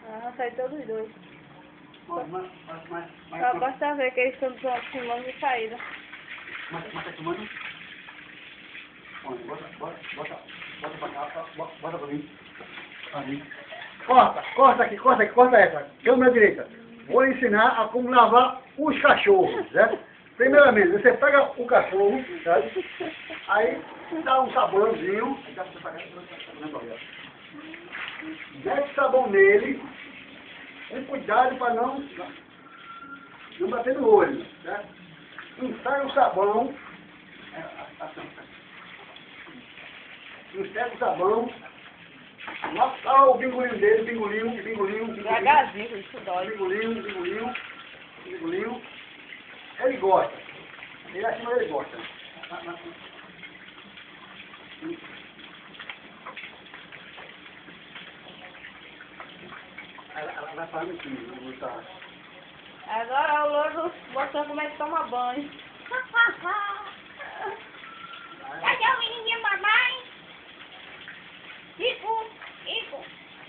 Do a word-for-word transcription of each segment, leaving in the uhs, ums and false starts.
Ah, sai todos os dois. Mas, mas, mas, mas, mas, Só mas, basta ver que eles estão filmando de saída. mas, mas tá filmando? Olha, bota, bota, bota, bota pra cá, bota, bota pra mim. Pra mim. Corta, corta aqui, corta aqui, corta essa. Câmera direita. Vou ensinar a como lavar os cachorros, certo? Primeiramente, você pega o cachorro, certo? Aí dá um sabãozinho. Aí dá pra você pagar, mete sabão nele, com cuidado para não, não bater no olho, certo? Ensaia o sabão, ensaia o sabão, lá o bingolinho dele, bingolinho, bingolinho, bingolinho, Devagarzinho, isso dói. bingolinho, bingolinho, bingolinho. Ele gosta, ele acima dele gosta. Ela, ela vai falando aqui, não vou estar. Agora o louro mostrando como é que toma banho. Cadê o menininho, mamãe? Ico, Ico.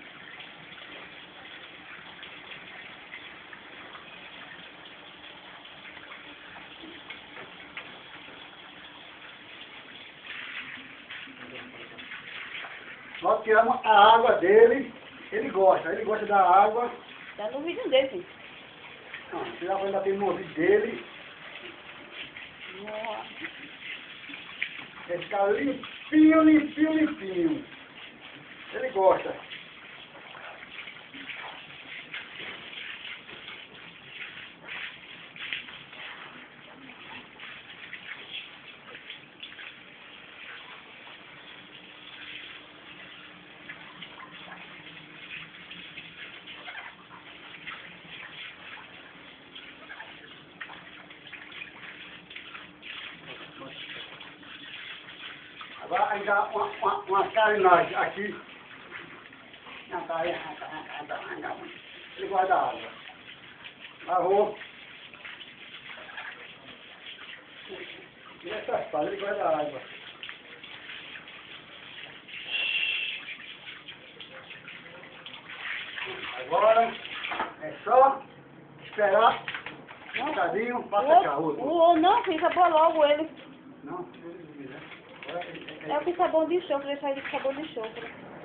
Nós tiramos a água dele, ele gosta, ele gosta da água. Tá no vídeo dele, filho. Não, tirava ainda tem no ouvido dele, Nossa. ele fica limpinho, limpinho, limpinho. Ele gosta. Agora aí dá uma, uma, uma carinagem aqui. Não, tá aí, tá, tá, tá, tá. Ele guarda a água. Lavou. E essa espada, ele guarda a água. Agora é só esperar um bocadinho para secar o O outro. outro não, filho, acabou logo ele. Não, ele né? Agora ele- ele- É com sabão de enxofre, deixar ele com sabão de enxofre.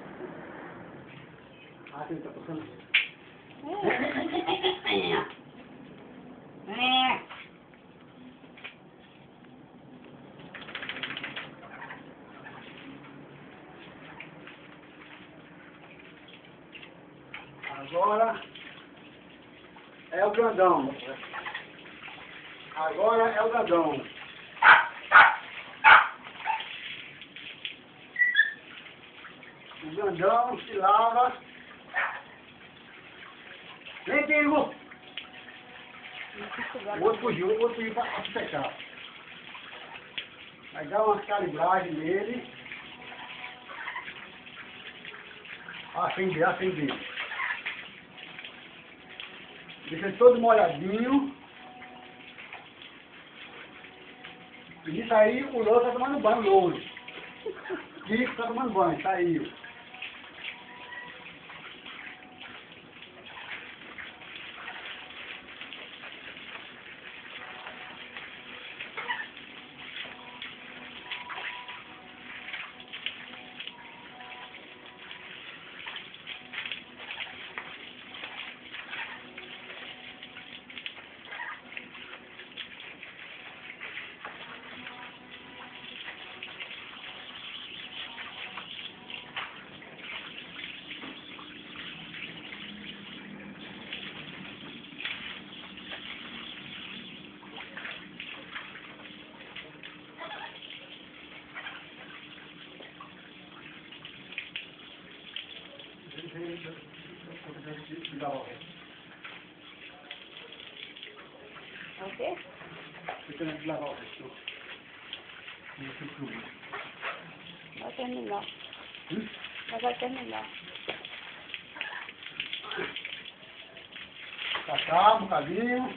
Ah, ele tá passando. É. Agora é o grandão. Agora é o grandão. O grandão se lava. Vem, Diego! O outro fugiu, o outro fugiu para secar. Vai dar uma calibragem nele. Acender, acender. Deixa ele todo molhadinho. E isso aí o louro tá tomando banho, o louro. Kiko tá tomando banho, saiu. É o quê? Fica de lavar o resto. Vai terminar. Hum? Mas vai terminar. Tacar um bocadinho.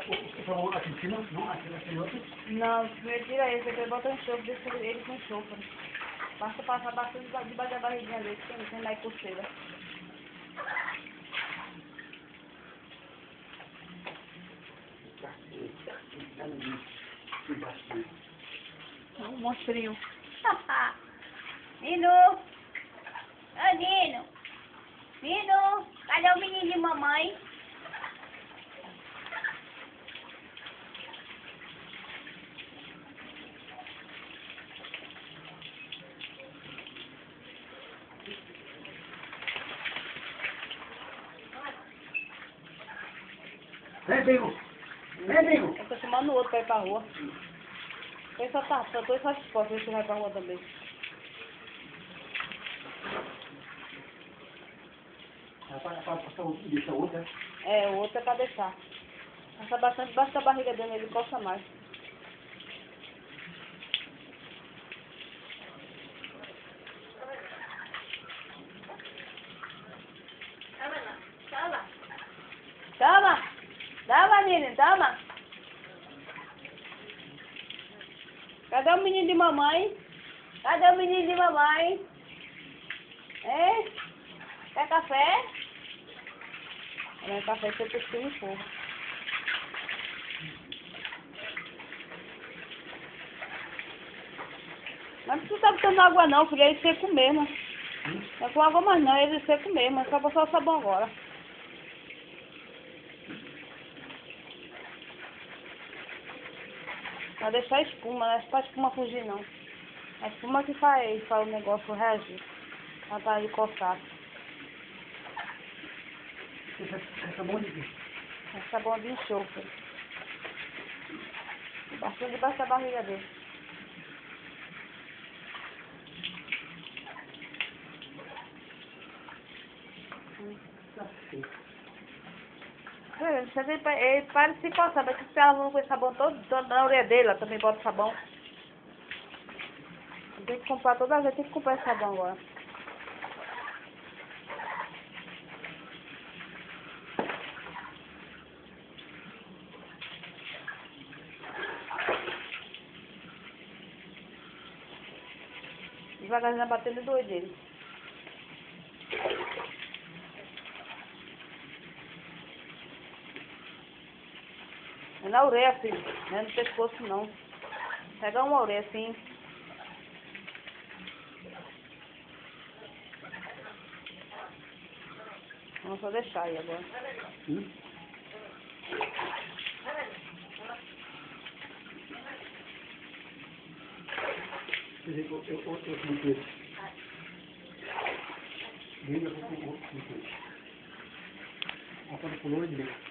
o, o, aqui em cima? Não, aqui naquele outro? Não, primeiro tira esse, depois bota no enxofre, deixa ele com enxofre. Basta passar bastante debaixo da barriguinha dele, que tem lá e coceira. Um monstrinho. Nino! Ô, Nino! Nino! Cadê o menino de mamãe? Vem, Bingo! Vem, Bingo! Eu tô chamando o outro pra ir pra rua. Ele só tá, só tô só disposto, ver se vai pra rua também. Rapaz, passar o deixa o outro, né? É, o outro é pra deixar. Passa bastante debaixo da barriga dele, ele gosta mais. Toma! Toma, menino, toma! Cadê o menino de mamãe? Cadê o menino de mamãe? Hein? Quer café? É, café que eu pesquei no fogo. Mas não precisa botando água não, filho, é seco mesmo. Não é com água mais não, é seco mesmo, é só passar o sabão agora. Vai deixar a espuma, não é só a espuma fugir não. A espuma que faz, faz o negócio reagir. Ela tá ali coçado. Essa mão de quê? É sabão de enxofre. Bastante debaixo da barriga dele. É, você vê, ele para de se coçar, vai que você lavando com esse sabão todo, todo na orelha dele, ela também bota sabão. Tem que comprar toda vez, tem que comprar esse sabão agora. Devagarzinho batendo doido dele. É na orelha, filho. Não é no pescoço, não. Pega uma orelha assim. Vamos só deixar aí agora. Hum? Quer dizer, eu, eu, eu, eu expliquei. Bem, eu vou com o expliquei. A foto pulou de dentro.